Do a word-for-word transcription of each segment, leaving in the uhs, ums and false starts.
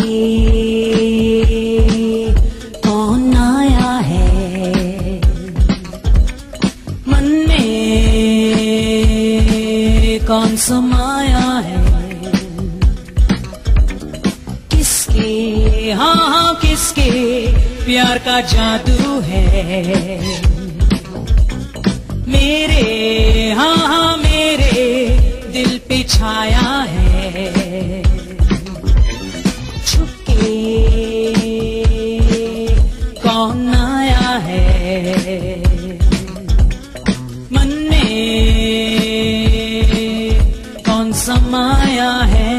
कौन आया है मन में, कौन समाया है, किसके, हाँ हाँ किसके प्यार का जादू है। मेरे, हाँ हाँ मेरे दिल पे छाया है। छुपके कौन आया है मन में, कौन समाया है।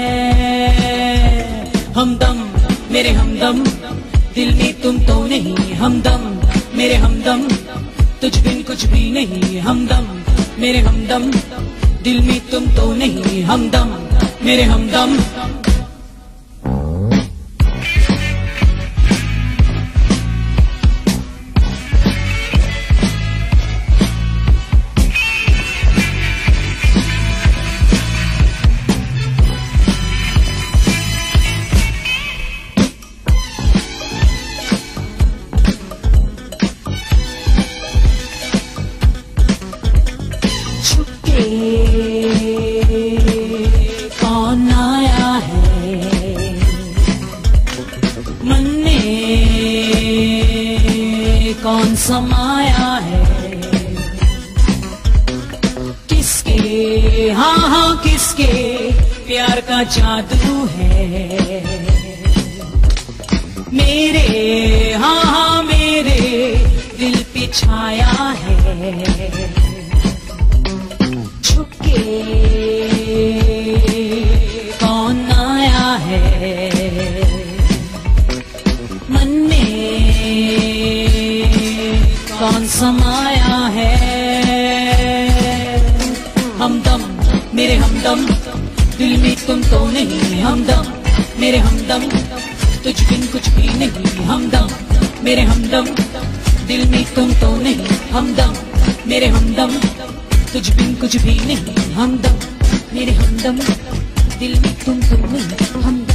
हमदम मेरे हमदम, दिल में तुम तो नहीं। हमदम मेरे हमदम, तुझ बिन कुछ भी नहीं। हमदम मेरे हमदम, दिल में तुम तो नहीं। हमदम मेरे हमदम। कौन आया है मन में, कौन समाया है, किसके, हाँ हाँ किसके प्यार का जादू है। मेरे, हाँ हाँ मेरे दिल पे छाया है। छुपके कौन आया है मन में, कौन समाया है। हमदम मेरे हमदम, दिल में तुम तो नहीं। हमदम मेरे हमदम, तुझ बिन कुछ भी नहीं। हमदम मेरे हमदम, दिल में तुम तो नहीं। हमदम मेरे हमदम, तुझ बिन कुछ भी नहीं। हमदम मेरे हमदम, दिल में तुम तो नहीं। हमदम।